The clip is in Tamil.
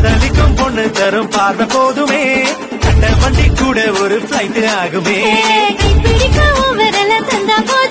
காதலிக்கும் பொண்ணு தரும் பார்வை போதுமே கட்ட வண்டி கூட ஒரு பிளைட் ஆகுமே கைப்பிடிக்க விரல தந்தா